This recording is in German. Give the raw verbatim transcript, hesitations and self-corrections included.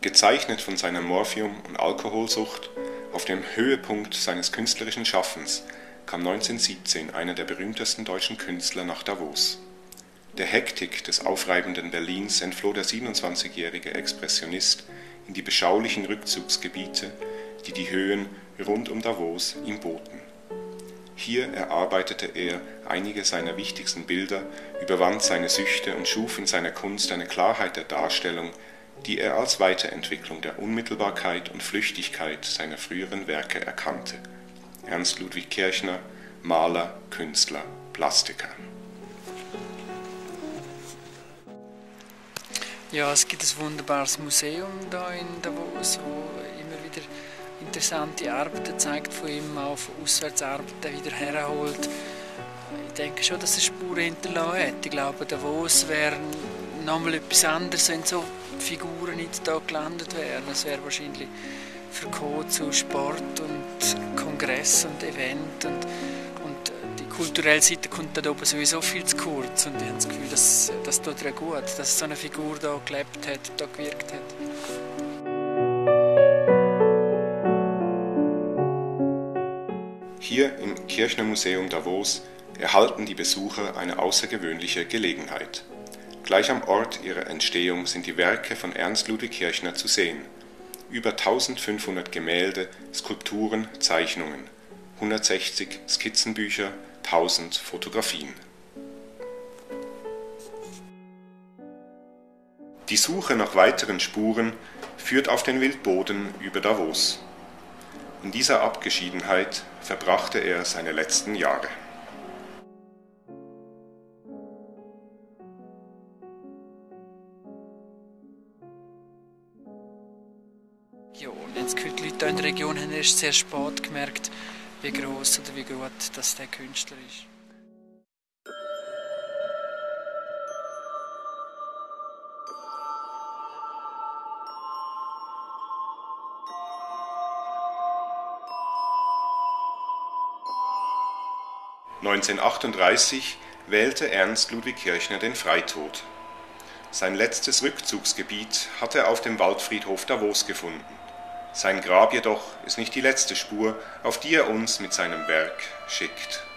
Gezeichnet von seiner Morphium- und Alkoholsucht, auf dem Höhepunkt seines künstlerischen Schaffens, kam neunzehnhundertsiebzehn einer der berühmtesten deutschen Künstler nach Davos. Der Hektik des aufreibenden Berlins entfloh der siebenundzwanzigjährige Expressionist in die beschaulichen Rückzugsgebiete, die die Höhen rund um Davos ihm boten. Hier erarbeitete er einige seiner wichtigsten Bilder, überwand seine Süchte und schuf in seiner Kunst eine Klarheit der Darstellung, die er als Weiterentwicklung der Unmittelbarkeit und Flüchtigkeit seiner früheren Werke erkannte. Ernst Ludwig Kirchner, Maler, Künstler, Plastiker. Ja, es gibt ein wunderbares Museum da in Davos, wo immer wieder interessante Arbeiten zeigt von ihm, auch von Auswärtsarbeiten wieder herholt. Ich denke schon, dass er Spuren hinterlassen hat. Ich glaube, Davos wäre nochmal etwas anderes, wenn so Figuren nicht da gelandet wären. Es wäre wahrscheinlich verkommen zu Sport und Kongress und Event und, und die kulturelle Seite kommt da oben sowieso viel zu kurz und ich habe das Gefühl, dass das tut ihr gut, dass so eine Figur da gelebt hat, da gewirkt hat. Hier im Kirchner Museum Davos erhalten die Besucher eine außergewöhnliche Gelegenheit. Gleich am Ort ihrer Entstehung sind die Werke von Ernst Ludwig Kirchner zu sehen. Über eintausendfünfhundert Gemälde, Skulpturen, Zeichnungen, hundertsechzig Skizzenbücher, tausend Fotografien. Die Suche nach weiteren Spuren führt auf den Wildboden über Davos. In dieser Abgeschiedenheit verbrachte er seine letzten Jahre. Ja, und jetzt die Leute in der Region haben erst sehr spät gemerkt, wie gross oder wie gut dass der Künstler ist. neunzehnhundertachtunddreißig wählte Ernst Ludwig Kirchner den Freitod. Sein letztes Rückzugsgebiet hat er auf dem Waldfriedhof Davos gefunden. Sein Grab jedoch ist nicht die letzte Spur, auf die er uns mit seinem Werk schickt.